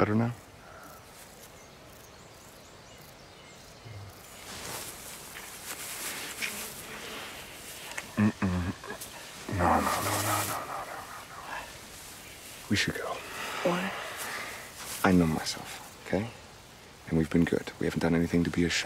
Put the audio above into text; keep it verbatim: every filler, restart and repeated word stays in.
better now? Mm-mm. No, no, no, no, no, no, no, no. We should go. Why? I know myself, okay? And we've been good. We haven't done anything to be ashamed.